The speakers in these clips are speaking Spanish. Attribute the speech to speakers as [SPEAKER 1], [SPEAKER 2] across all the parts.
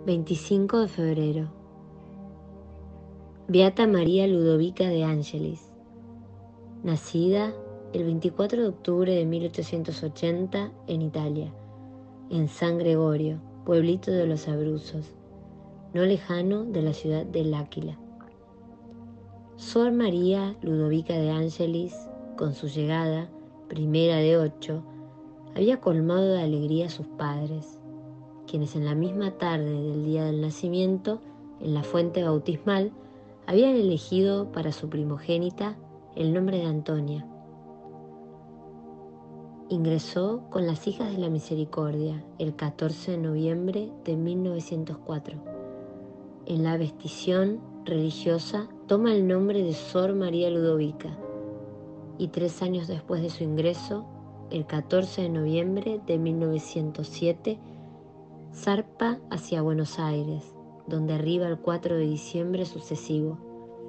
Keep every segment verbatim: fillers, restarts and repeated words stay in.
[SPEAKER 1] veinticinco de febrero. Beata María Ludovica de Angelis, nacida el veinticuatro de octubre de mil ochocientos ochenta en Italia, en San Gregorio, pueblito de los Abruzos, no lejano de la ciudad de L'Aquila. Sor María Ludovica de Angelis, con su llegada, primera de ocho, había colmado de alegría a sus padres, quienes en la misma tarde del día del nacimiento, en la fuente bautismal, habían elegido para su primogénita el nombre de Antonia. Ingresó con las Hijas de la Misericordia el catorce de noviembre de mil novecientos cuatro. En la vestición religiosa toma el nombre de Sor María Ludovica y tres años después de su ingreso, el catorce de noviembre de mil novecientos siete, zarpa hacia Buenos Aires, donde arriba el cuatro de diciembre sucesivo.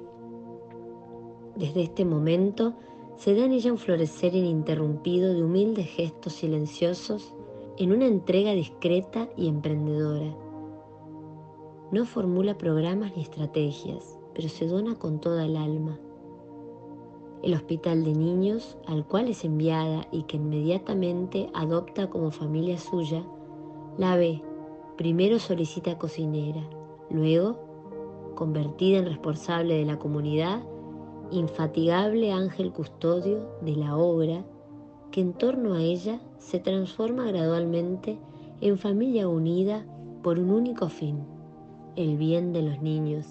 [SPEAKER 1] Desde este momento se da en ella un florecer ininterrumpido de humildes gestos silenciosos en una entrega discreta y emprendedora. No formula programas ni estrategias, pero se dona con toda el alma. El hospital de niños, al cual es enviada y que inmediatamente adopta como familia suya, la ve. Primero solicita cocinera, luego, convertida en responsable de la comunidad, infatigable ángel custodio de la obra, que en torno a ella se transforma gradualmente en familia unida por un único fin, el bien de los niños.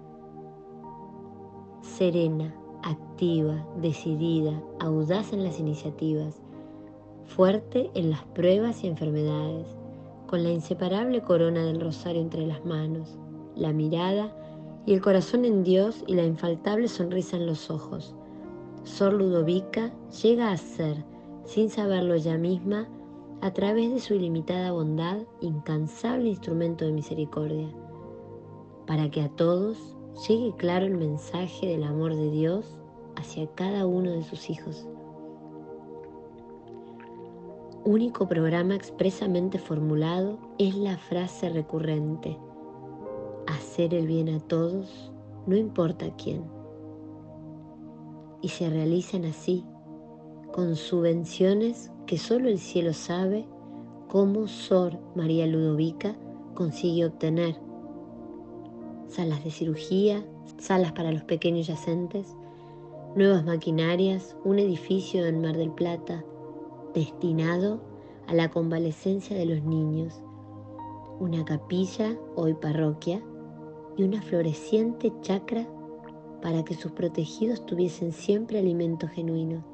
[SPEAKER 1] Serena, activa, decidida, audaz en las iniciativas, fuerte en las pruebas y enfermedades, con la inseparable corona del rosario entre las manos, la mirada y el corazón en Dios y la infaltable sonrisa en los ojos. Sor Ludovica llega a ser, sin saberlo ella misma, a través de su ilimitada bondad, incansable instrumento de misericordia, para que a todos llegue claro el mensaje del amor de Dios hacia cada uno de sus hijos. Único programa expresamente formulado es la frase recurrente: hacer el bien a todos, no importa quién. Y se realizan así, con subvenciones que solo el cielo sabe cómo Sor María Ludovica consigue obtener. Salas de cirugía, salas para los pequeños yacentes, nuevas maquinarias, un edificio en Mar del Plata, destinado a la convalecencia de los niños, una capilla, hoy parroquia, y una floreciente chacra para que sus protegidos tuviesen siempre alimento genuino.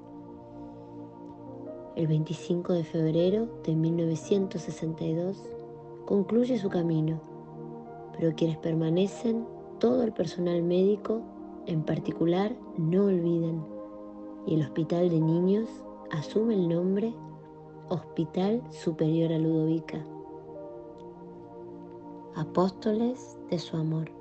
[SPEAKER 1] El veinticinco de febrero de mil novecientos sesenta y dos concluye su camino, pero quienes permanecen, todo el personal médico en particular, no olviden, y el Hospital de Niños asume el nombre Hospital Superior a Ludovica. Apóstoles de su amor.